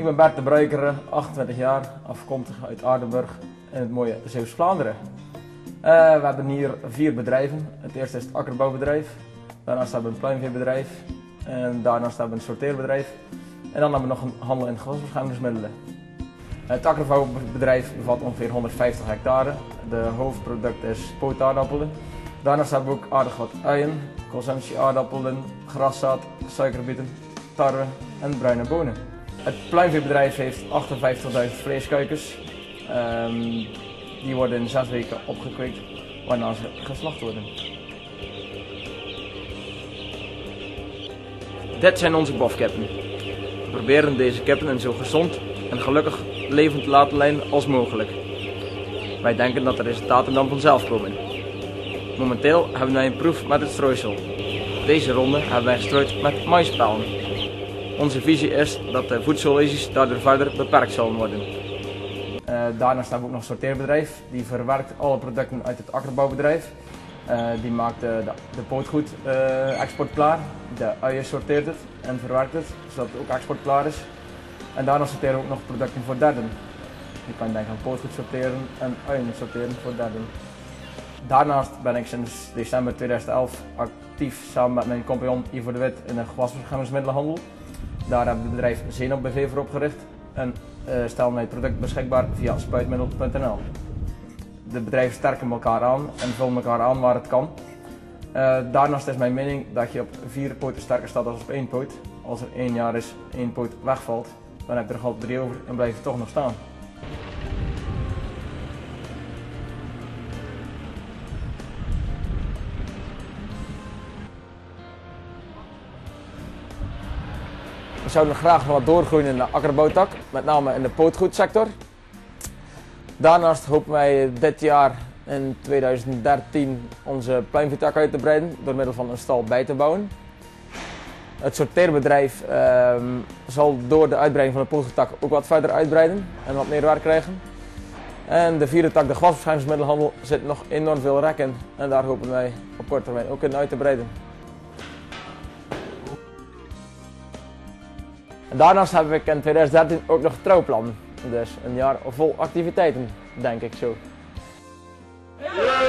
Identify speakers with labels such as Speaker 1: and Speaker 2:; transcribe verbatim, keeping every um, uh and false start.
Speaker 1: Ik ben Bert de Bruikere, achtentwintig jaar, afkomstig uit Aardenburg in het mooie Zeeuws-Vlaanderen. Uh, we hebben hier vier bedrijven. Het eerste is het akkerbouwbedrijf, daarnaast hebben we een pluimveebedrijf en daarnaast hebben we een sorteerbedrijf. En dan hebben we nog een handel in gewasbeschermingsmiddelen. Het akkerbouwbedrijf bevat ongeveer honderdvijftig hectare. De hoofdproduct is pootaardappelen. Daarnaast hebben we ook aardig wat uien, consumptieaardappelen, graszaad, suikerbieten, tarwe en bruine bonen. Het pluimveebedrijf heeft achtenvijftigduizend vleeskuikens. Um, die worden in zes weken opgekweekt, waarna ze geslacht worden. Dit zijn onze bofkippen. We proberen deze kippen een zo gezond en gelukkig leven te laten leiden als mogelijk. Wij denken dat de resultaten dan vanzelf komen. Momenteel hebben wij een proef met het strooisel. Deze ronde hebben wij gestrooid met maispellen. Onze visie is dat de voedselrisico's daardoor verder beperkt zullen worden. Uh, daarnaast hebben we ook nog een sorteerbedrijf. Die verwerkt alle producten uit het akkerbouwbedrijf. Uh, die maakt de, de, de pootgoed uh, exportklaar. De uien sorteert het en verwerkt het, zodat het ook exportklaar is. En daarnaast sorteren we ook nog producten voor derden. Je kan denken aan pootgoed sorteren en uien sorteren voor derden. Daarnaast ben ik sinds december tweeduizend elf actief samen met mijn compagnon Ivo de Wit in de gewasbeschermingsmiddelenhandel. Daar hebben we het bedrijf Zenop B V voor opgericht en uh, stellen wij het product beschikbaar via spuitmiddel punt n l. De bedrijven sterken elkaar aan en vullen elkaar aan waar het kan. Uh, daarnaast is mijn mening dat je op vier poten sterker staat dan op één poot. Als er één jaar is, één poot wegvalt, dan heb je er nog altijd drie over en blijf je toch nog staan. We zouden graag nog wat doorgroeien in de akkerbouwtak, met name in de pootgoedsector. Daarnaast hopen wij dit jaar in tweeduizend dertien onze pluimveetak uit te breiden door middel van een stal bij te bouwen. Het sorteerbedrijf uh, zal door de uitbreiding van de pootgoedtak ook wat verder uitbreiden en wat meer werk krijgen. En de vierde tak, de gewasbeschermingsmiddelenhandel, zit nog enorm veel rek in en daar hopen wij op korte termijn ook in uit te breiden. En daarnaast heb ik in tweeduizend dertien ook nog trouwplannen, dus een jaar vol activiteiten, denk ik zo. Ja!